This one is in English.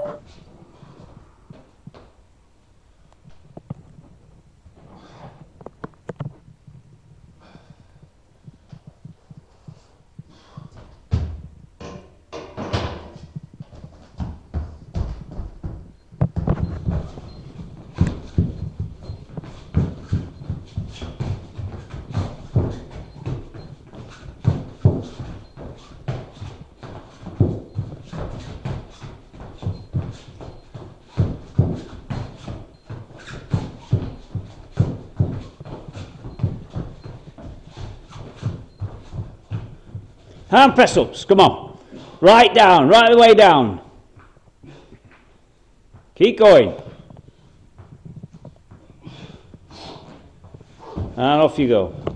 Hand press ups, come on. Right down, right the way down. Keep going. And off you go.